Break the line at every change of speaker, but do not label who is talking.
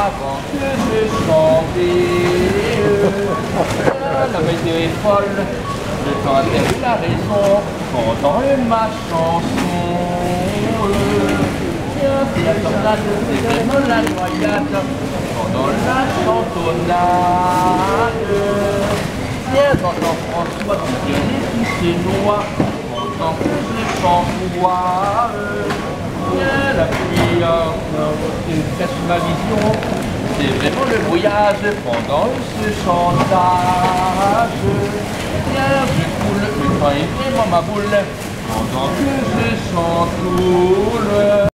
avant que je chantais. La météo est folle, je t'entends la raison pendant ma chanson. Tiens, c'est la tornade, c'est vraiment la noyade pendant la chantonnade. Tiens, j'entends François qui guérit tous ses noix pendant que je chante. Tiens, la pluie cache ma vision. C'est vraiment le voyage pendant ce chantage. Tiens, je coule, le temps est vraiment ma boule pendant que je chante.